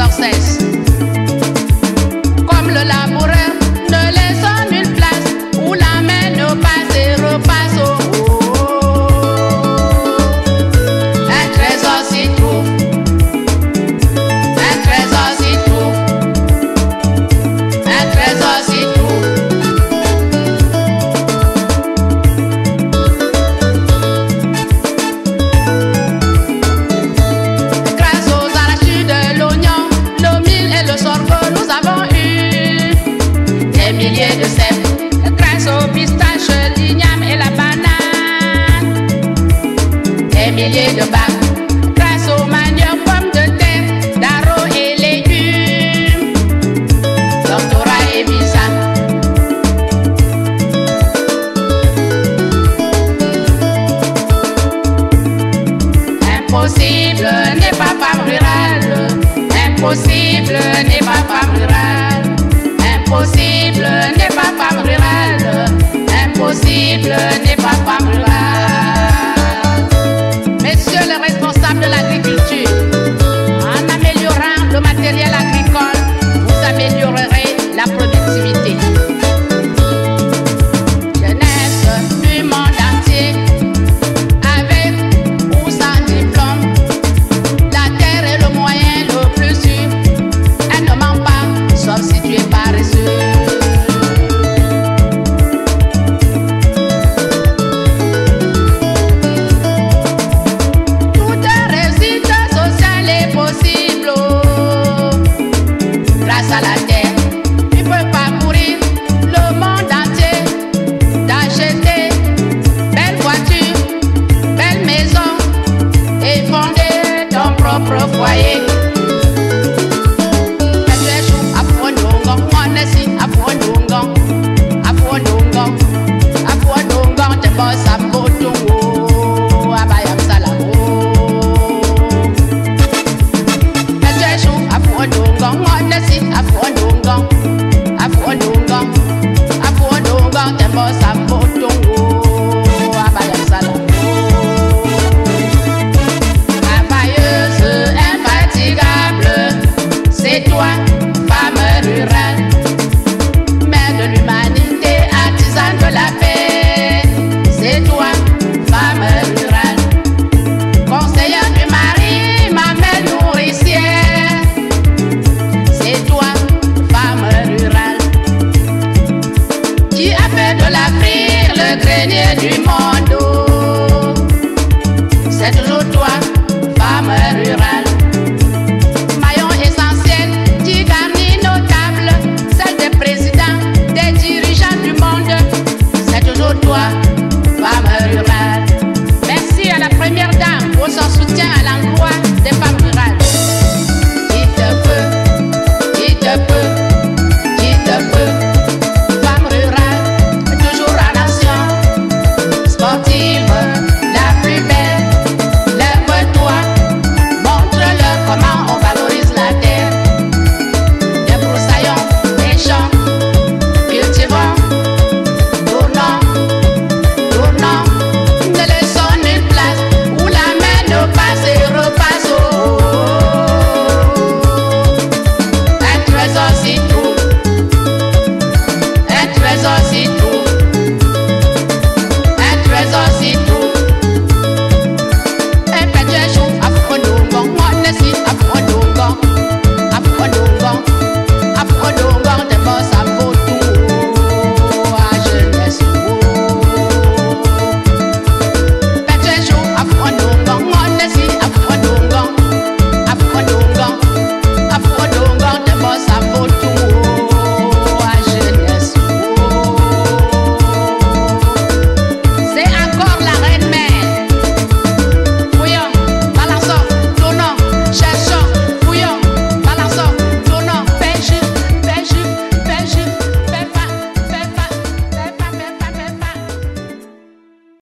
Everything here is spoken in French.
leur cesse. Comme le laboureur, ne laissant nulle place où la main ne passe et repasse au haut. Un trésor s'y trouve, un trésor s'y trouve, un trésor s'y trouve. Grâce aux arachides, de l'oignon, le mil et le sorgho, nous avons eu des milliers de cèpes. Grâce aux pistaches, l'igname et la banane, des milliers de bagues. Grâce aux manioc, pommes de terre, darro et légumes, doctorat et visa. Impossible n'est pas femme rurale. Impossible n'est pas femme rurale. Impossible n'est pas femme rurale. Impossible n'est pas femme rurale. Messieurs les responsables de l'agriculture, en améliorant le matériel agricole, vous améliorerez la productivité. Jeunesse du monde entier, avec ou sans diplôme, la terre est le moyen le plus sûr. Elle ne ment pas, sauf si tu es paresseux. Toute réussite sociale est possible grâce à la terre. Tu peux parcourir le monde entier, t'acheter belle voiture, belle maison et fonder ton propre foyer. Afro